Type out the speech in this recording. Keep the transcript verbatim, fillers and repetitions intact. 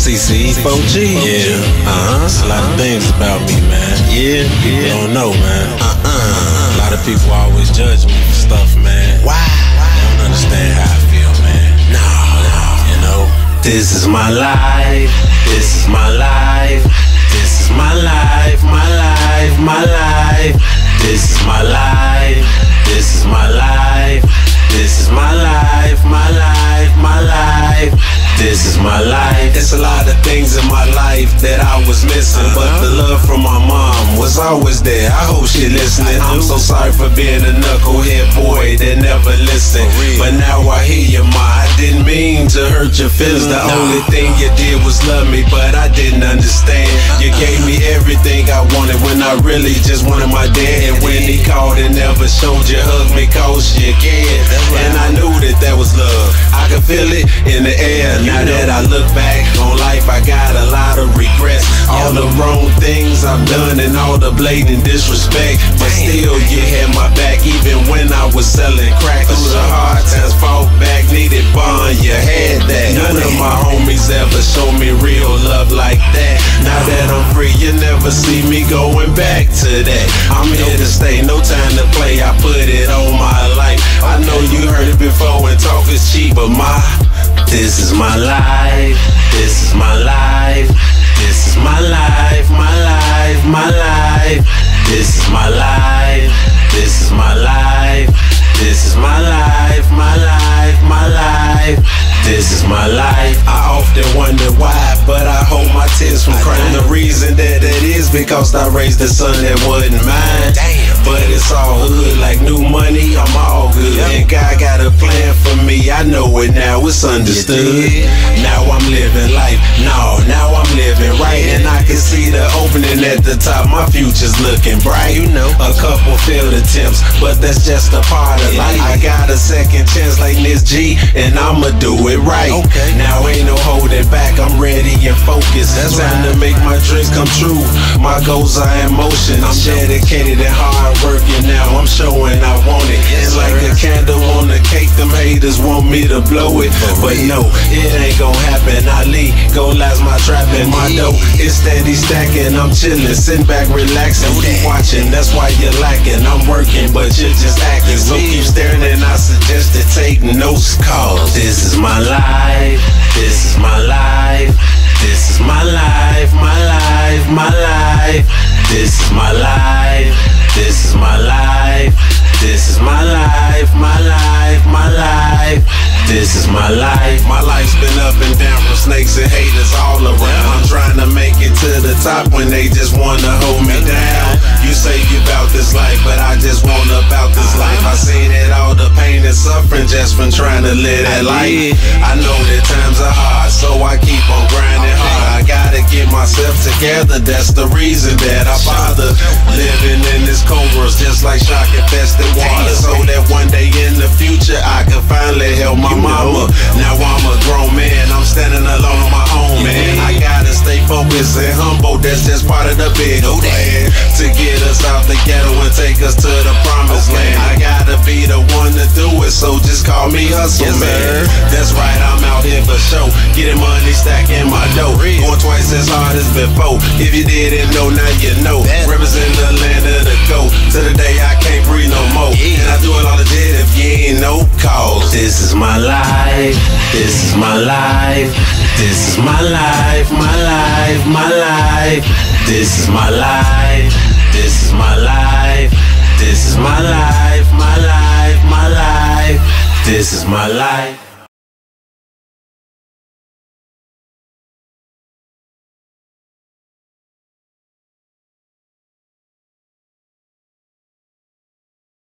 C C E four G. Yeah, uh-huh. It's a lot of things about me, man. Yeah, People yeah. don't know, man. Uh-uh. A lot of people always judge me for stuff, man. Why? They don't understand how I feel, man. No, no. You know, this is my life. This is my life. This is my life, my life, my life. This is my life. This is my life. This is my life, my life, my life. This is my life. It's a lot of things in my life that I was missing, uh-huh. but the love from my mom was always there. I hope she listening. I'm so sorry for being a knucklehead boy that never listened. But now I hear you, ma. I didn't mean to hurt your feelings. The no. only thing you did was love me, but I didn't understand. You gave me everything I wanted when I really just wanted my dad. And when he called and never showed you, hugged me cause you cared. And I knew that that was love. I could feel it in the air. Now that I look back on life, I got a lot of regrets. All the wrong things I've done and all the blatant disrespect. But still, you had my back even when I was selling crack. Through the hard times, fought back, needed bond, you had that. None of my homies ever showed me real love like that. Now that I'm free, you never see me going back to that. I'm here to stay, no time to play, I put it on my life. I know you heard it before and talk is cheap, but my this is my life, this is my life, this is my life, my life, my life. This is my life, this is my life, this is my life, my life, my life. This is my life. I often wonder why, but I hold my tears from crying. The reason that it is because I raised a son that wasn't mine. But it's all hood, like new money, I'm all good. And God got a plan for me, I know it now, it's understood. Now I'm living life, no, now I'm living right. And I can see the opening at the top, my future's looking bright. You know, a couple failed attempts, but that's just a part of life. I got a second chance like Miss G, and I'ma do it right. Okay. Now ain't no holding back, I'm ready and focused. That's time right. to make my dreams come true. My goals are in motion. I'm dedicated and hard working now. I'm showing I want it. It's like a candle on the cake. Them haters want me to blow it, but no, it ain't gon' happen. Ali, go last my trap and my dough. It's steady stacking. I'm chilling, sitting back, relaxing. Keep watching, that's why you're lacking. I'm working, but you're just acting. So keep staring, and I suggest to take notes, cause this is my life. This is my life. This is my life, my life, my life. This is my life. This is my life. This is my life, my life, my life. This is my life. My life's been up and down from snakes and haters all around. I'm trying to make it to the top when they just wanna hold me down. You say you about this life, but I just want about this life. I seen it all, the pain and suffering just from trying to live that life. I know that times are hard, so I keep on grinding hard. I gotta get myself together, that's the reason that I bother. Living in this cold world just like shock infested water, so that one day in the future I can finally help my mama. Now I'm a grown man, I'm standing alone on my own, man. I gotta stay focused and humble, that's just part of the big plan. To get us out the ghetto and take us to the promised land. I gotta be the one to do it, so just call me hustle, man. That's right, I'm out here for show, getting money, stacking my dough, going twice as hard as before. If you didn't know, now you know. Represent the land of the goat, to the day I can't breathe no more. And I do it all legit if you ain't no cause. This is my life, this is my life, this is my life, my life, my life. This is my life, this is my life, this is my life, my life, my life. This is my life.